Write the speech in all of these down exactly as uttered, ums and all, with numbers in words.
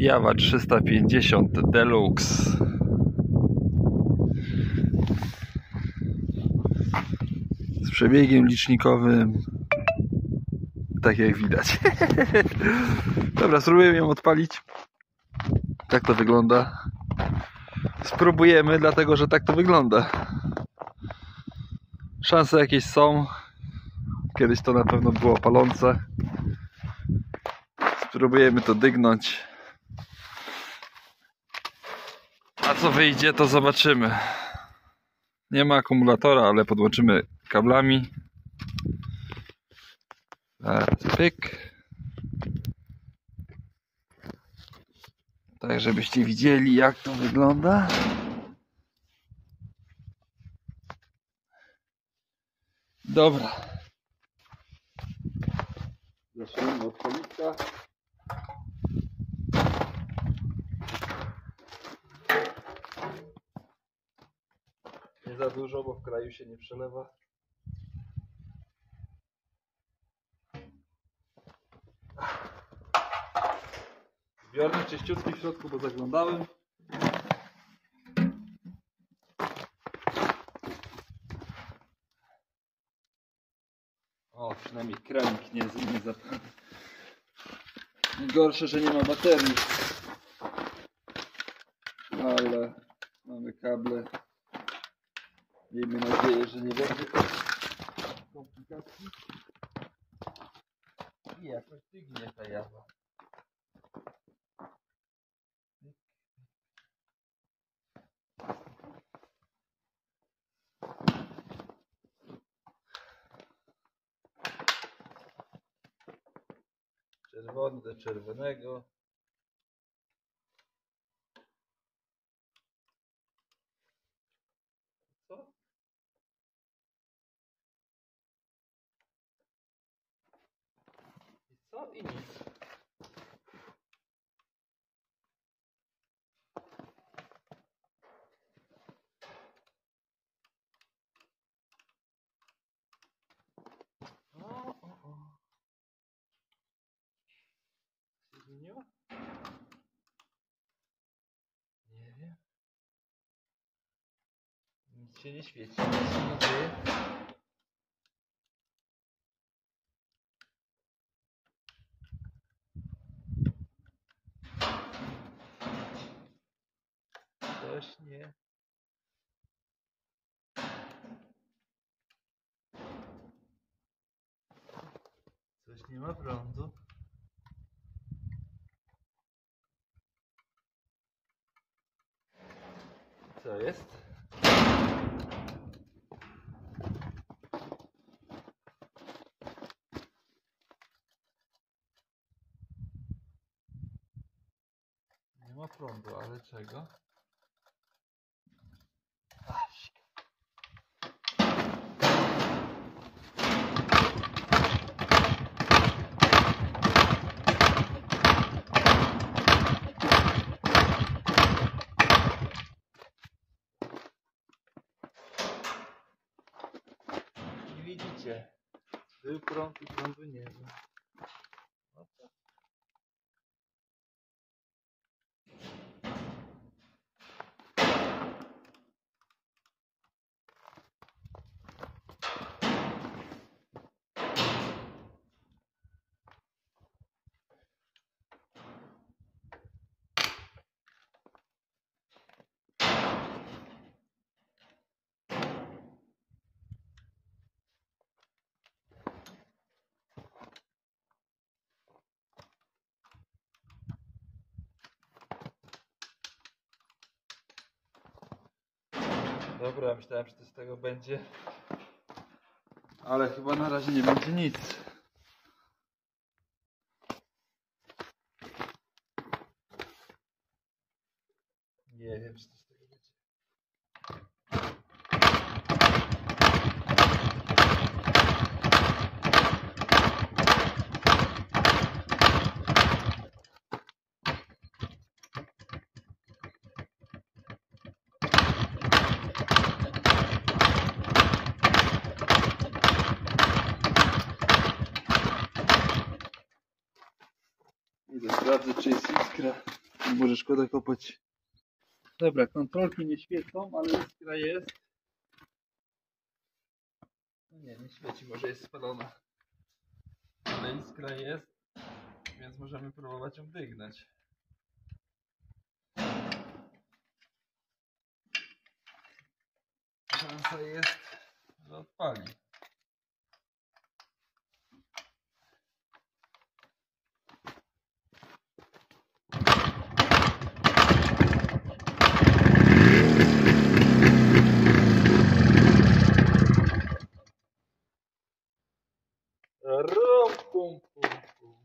Jawa trzysta pięćdziesiąt Deluxe. Z przebiegiem licznikowym, tak jak widać. Dobra, spróbujemy ją odpalić. Tak to wygląda. Spróbujemy, dlatego że tak to wygląda. Szanse jakieś są. Kiedyś to na pewno było palące. Spróbujemy to dygnąć. A co wyjdzie, to zobaczymy. Nie ma akumulatora, ale podłączymy kablami. Teraz pyk. Tak, żebyście widzieli, jak to wygląda. Dobra. Zaczniemy od polika. Nie za dużo, bo w kraju się nie przelewa. Zbiornik czyściutki w środku, bo zaglądałem. O, przynajmniej kranik nie, nie zapadł. Gorsze, że nie ma baterii. Ale mamy kable. Miejmy nadzieję, że nie będzie komplikacji. I jakoś dygnie ta jawa. Czerwony do czerwonego. Co? I co? I nic. O, o, o. Się zmieniło? Nie wiem. Nic się nie świeci, nic się nie dzieje. Coś nie. Coś nie ma prądu. Co jest? Nie ma prądu, ale czego? Widzicie, był prąd i prądu nie ma. No to. Dobra, myślałem, że to z tego będzie, ale chyba na razie nie będzie nic. Nie wiem, czy to z tego będzie. Idę sprawdzę, czy jest iskra. Może szkoda kopać. Dobra, kontrolki nie świecą, ale iskra jest. No nie, nie świeci, może jest spalona. Ale iskra jest, więc możemy próbować ją wygnać. Szansa jest, że odpali. Rum, pum, pum, pum.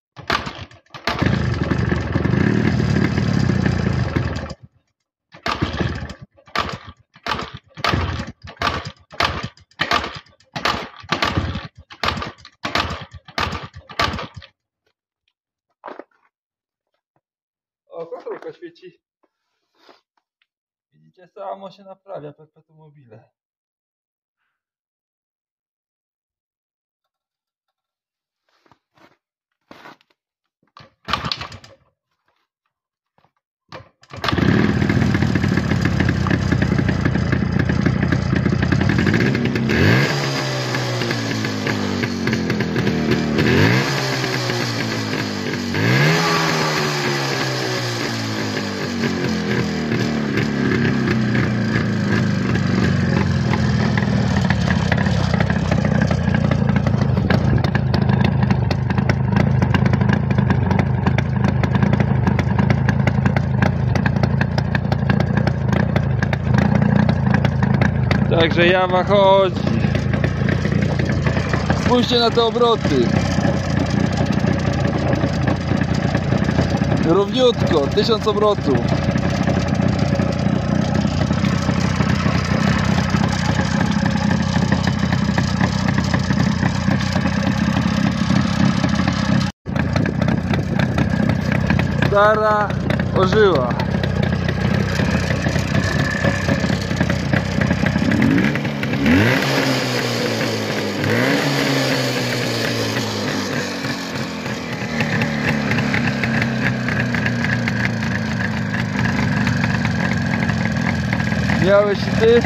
O, kontrolka świeci. Widzicie, samo się naprawia perpetuum mobile. Także Yamaha chodzi. Spójrzcie na te obroty. Równiutko, tysiąc obrotów. Stara ożyła. Miałeś i ty?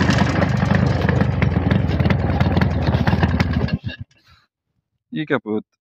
I kaput.